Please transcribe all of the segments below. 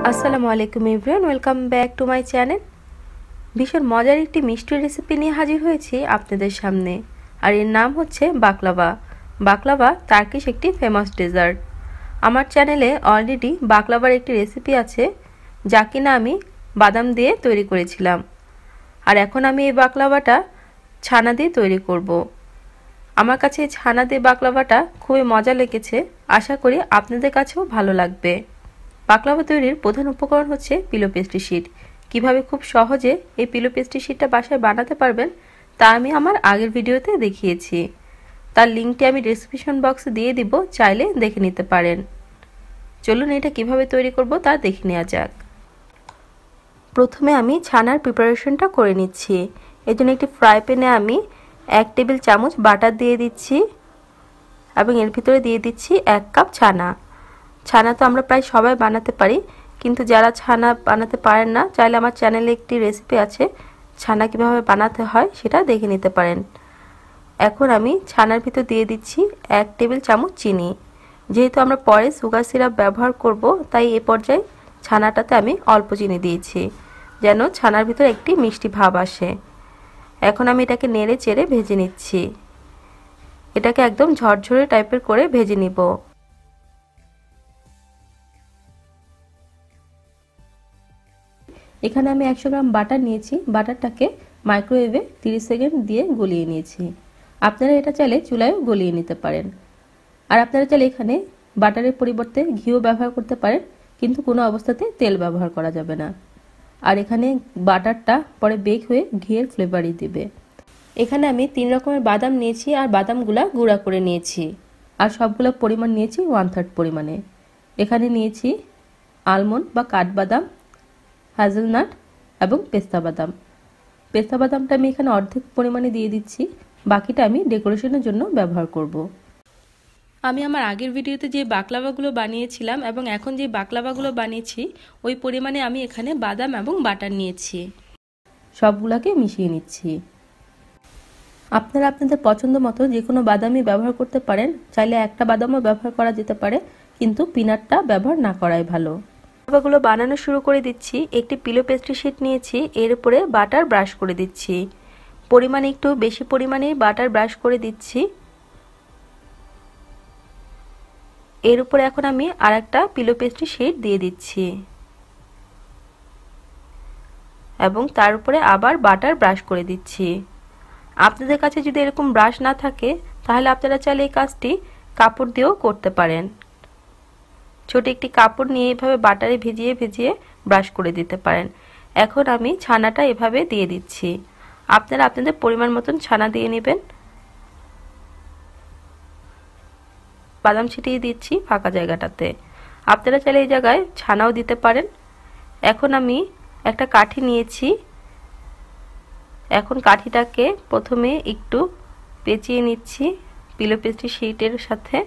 আসসালামু আলাইকুম everyone, welcome back to my channel. ভীষণ মজার একটি মিষ্টির রেসিপি নিয়ে হাজির হয়েছি আপনাদের সামনে, আর এর নাম হচ্ছে বাকলাভা। বাকলাভা টার্কিশ একটি ফেমাস ডেজার্ট। আমার চ্যানেলে অলরেডি বাকলাভার একটি রেসিপি আছে, যা কিনা আমি বাদাম দিয়ে তৈরি করেছিলাম। আর এখন আমি এই বাকলাভাটা ছানা দিয়ে তৈরি করব। আমার কাছে এই ছানা দিয়ে বাকলাভাটা খুবই মজা লেগেছে, আশা করি আপনাদের কাছেও ভালো লাগবে। বাকলাভা তৈরির প্রধান উপকরণ হচ্ছে পিলো পেস্ট্রি শিট। কিভাবে খুব সহজে এই পিলো পেস্ট্রি শিটটা বাসায় বানাতে পারবেন তা আমি আমার আগের ভিডিওতে দেখিয়েছি। তার লিঙ্কটি আমি ডেসক্রিপশন বক্সে দিয়ে দিব, চাইলে দেখে নিতে পারেন। চলুন এটা কিভাবে তৈরি করব তা দেখে নেওয়া যাক। প্রথমে আমি ছানার প্রিপারেশনটা করে নিচ্ছি। এর জন্য একটি ফ্রাই প্যানে আমি 1 টেবিল চামচ বাটার দিয়ে দিচ্ছি এবং এর ভিতরে দিয়ে দিচ্ছি 1 কাপ ছানা। ছানা তো আমরা প্রায় সবাই বানাতে পারি, কিন্তু যারা ছানা বানাতে পারেন না, চাইলে আমার চ্যানেলে একটি রেসিপি আছে ছানা কিভাবে বানাতে হয়, সেটা দেখে নিতে পারেন। এখন আমি ছানার ভিতর দিয়ে দিচ্ছি 1 টেবিল চামচ চিনি। যেহেতু আমরা পরে সুগার সিরাপ ব্যবহার করব, তাই এই পর্যায়ে ছানাটাতে আমি অল্প চিনি দিয়েছি, যেন ছানার ভিতর একটি মিষ্টি ভাব আসে। এখন আমি এটাকে নেড়ে চেড়ে ভেজে নিচ্ছি। এটাকে একদম ঝরঝরে টাইপের করে ভেজে নিব। এখানে আমি 100 গ্রাম বাটার নিয়েছি। বাটারটাকে মাইক্রোওয়েভে 30 সেকেন্ড দিয়ে গলিয়ে নিয়েছি। আপনারা এটা চাইলে চুলায়ও গলিয়ে নিতে পারেন। আর আপনারা চাইলে এখানে বাটারের পরিবর্তে ঘিও ব্যবহার করতে পারেন, কিন্তু কোনো অবস্থাতে তেল ব্যবহার করা যাবে না। আর এখানে বাটারটা পরে বেক হয়ে ঘিয়ের ফ্লেভারই দিবে। এখানে আমি 3 রকমের বাদাম নিয়েছি, আর বাদামগুলা গুঁড়া করে নিয়েছি। আর সবগুলো পরিমাণ নিয়েছি 1/3 পরিমাণে। এখানে নিয়েছি আলমন্ড বা কাঠবাদাম, হাজেলনাট এবং পেস্তা বাদাম। পেস্তা বাদামটা আমি এখানে অর্ধেক পরিমাণে দিয়ে দিচ্ছি, বাকিটা আমি ডেকোরেশনের জন্য ব্যবহার করব। আমি আমার আগের ভিডিওতে যে বাকলাভাগুলো বানিয়েছিলাম এবং এখন যে বাকলাভাগুলো বানিয়েছি, ওই পরিমাণে আমি এখানে বাদাম এবং বাটার নিয়েছি। সবগুলোকে মিশিয়ে নিচ্ছি। আপনারা আপনাদের পছন্দ মতো যে কোনো বাদামই ব্যবহার করতে পারেন, চাইলে একটা বাদামও ব্যবহার করা যেতে পারে, কিন্তু পিনাটটা ব্যবহার না করাই ভালো। বাকলাভাগুলো বানানো শুরু করে দিচ্ছি। একটি পিলো পেস্ট্রি শিট নিয়েছি, এর উপরে বাটার ব্রাশ করে দিচ্ছি। পরিমাণে একটু বেশি পরিমাণেই বাটার ব্রাশ করে দিচ্ছি। এর উপরে এখন আমি আরেকটা পিলো পেস্ট্রি শিট দিয়ে দিচ্ছি এবং তার উপরে আবার বাটার ব্রাশ করে দিচ্ছি। আপনাদের কাছে যদি এরকম ব্রাশ না থাকে, তাহলে আপনারা চাইলে এই কাজটি কাপড় দিয়েও করতে পারেন। ছোট একটি কাপড় নিয়ে এভাবে বাটারে ভিজিয়ে ভিজিয়ে ব্রাশ করে দিতে পারেন। এখন আমি ছানাটা এভাবে দিয়ে দিচ্ছি। আপনারা আপনাদের পরিমাণ মতন ছানা দিয়ে নেবেন। বাদাম ছিটিয়ে দিচ্ছি ফাঁকা জায়গাটাতে। আপনারা চাইলে এই জায়গায় ছানাও দিতে পারেন। এখন আমি একটা কাঠি নিয়েছি। এখন কাঠিটাকে প্রথমে একটু পেঁচিয়ে নিচ্ছি পিলো পেস্ট্রি শিটের সাথে।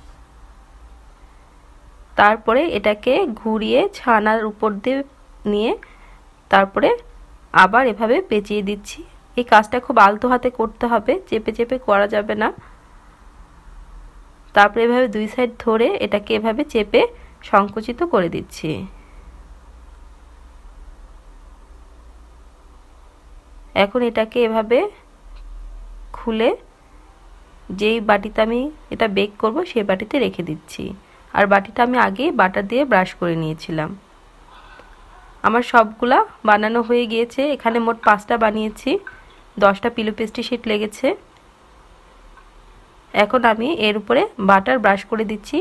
তারপরে এটাকে ঘুরিয়ে ছানার উপর দিয়ে নিয়ে তারপরে আবার এভাবে পেঁচিয়ে দিচ্ছি। এই কাজটা খুব আলতো হাতে করতে হবে, চেপে চেপে করা যাবে না। তারপরে এভাবে দুই সাইড ধরে এটাকে এভাবে চেপে সংকুচিত করে দিচ্ছি। এখন এটাকে এভাবে খুলে যেই বাটিতে আমি এটা বেক করব সেই বাটিতে রেখে দিচ্ছি। আর বাটিটা আমি আগে বাটার দিয়ে ব্রাশ করে নিয়েছিলাম। আমার সবগুলা বানানো হয়ে গিয়েছে। এখানে মোট 5টা বানিয়েছি, 10টা পিলো পেস্ট্রি শিট লেগেছে। এখন আমি এর উপরে বাটার ব্রাশ করে দিচ্ছি।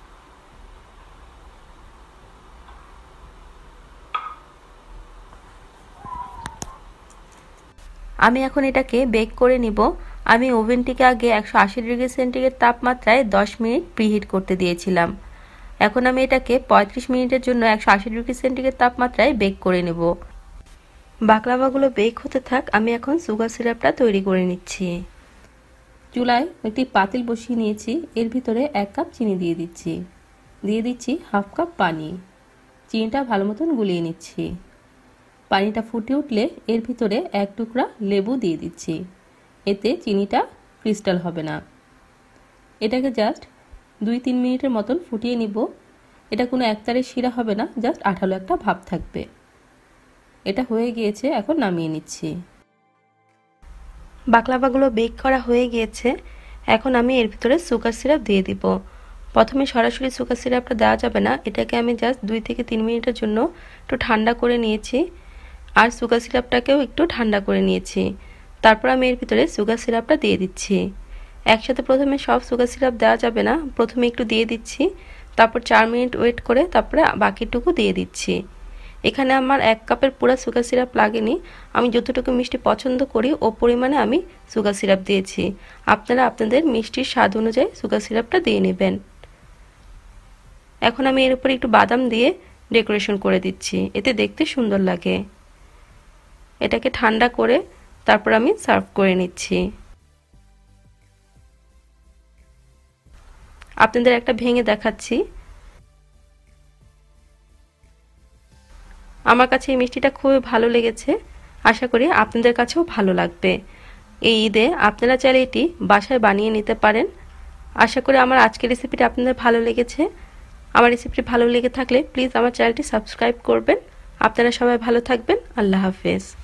আমি এখন এটাকে বেক করে নিব। আমি ওভেনটিকে আগে 180 ডিগ্রি সেন্টিগ্রেড তাপমাত্রায় 10 মিনিট প্রিহিট করতে দিয়েছিলাম। এখন আমি এটাকে 35 মিনিটের জন্য 180 ডিগ্রি সেন্টিগ্রেড তাপমাত্রায় বেক করে নেব। বাকলাভাগুলো বেক হতে থাক, আমি এখন সুগার সিরাপটা তৈরি করে নিচ্ছি। চুলায় একটি পাতিল বসিয়ে নিয়েছি, এর ভিতরে 1 কাপ চিনি দিয়ে দিচ্ছি। দিয়ে দিচ্ছি হাফ কাপ পানি। চিনিটা ভালো মতন গুলিয়ে নিচ্ছি। পানিটা ফুটে উঠলে এর ভিতরে 1 টুকরা লেবু দিয়ে দিচ্ছি। এতে চিনিটা ক্রিস্টাল হবে না। এটাকে জাস্ট 2-3 মিনিটের মতন ফুটিয়ে নিব। এটা কোনো একতারের শিরা হবে না, জাস্ট আঠালো একটা ভাব থাকবে। এটা হয়ে গিয়েছে, এখন নামিয়ে নিচ্ছি। বাকলাভাগুলো বেক করা হয়ে গিয়েছে। এখন আমি এর ভিতরে সুগার সিরাপ দিয়ে দিব। প্রথমে সরাসরি সুগার সিরাপটা দেওয়া যাবে না, এটাকে আমি জাস্ট 2 থেকে 3 মিনিটের জন্য একটু ঠান্ডা করে নিয়েছি, আর সুগার সিরাপটাকেও একটু ঠান্ডা করে নিয়েছি। তারপর আমি এর ভিতরে সুগার সিরাপটা দিয়ে দিচ্ছি। একসাথে প্রথমে সব সুগার সিরাপ দেওয়া যাবে না, প্রথমে একটু দিয়ে দিচ্ছি, তারপর 4 মিনিট ওয়েট করে তারপরে বাকিটুকু দিয়ে দিচ্ছি। এখানে আমার 1 কাপের পুরো সুগার সিরাপ লাগেনি, আমি যতটুকু মিষ্টি পছন্দ করি ও পরিমাণে আমি সুগার সিরাপ দিয়েছি। আপনারা আপনাদের মিষ্টির স্বাদ অনুযায়ী সুগার সিরাপটা দিয়ে নেবেন। এখন আমি এর উপরে একটু বাদাম দিয়ে ডেকোরেশন করে দিচ্ছি, এতে দেখতে সুন্দর লাগে। এটাকে ঠান্ডা করে তারপর আমি সার্ভ করে নিচ্ছি। আপনাদের একটা ভেঙে দেখাচ্ছি। আমার কাছে এই মিষ্টিটা খুবই ভালো লেগেছে, আশা করি আপনাদের কাছেও ভালো লাগবে। এই ঈদে আপনারা চাইলে এটি বাসায় বানিয়ে নিতে পারেন। আশা করি আমার আজকের রেসিপিটা আপনাদের ভালো লেগেছে। আমার রেসিপিটি ভালো লেগে থাকলে প্লিজ আমার চ্যানেলটি সাবস্ক্রাইব করবেন। আপনারা সবাই ভালো থাকবেন। আল্লাহ হাফেজ।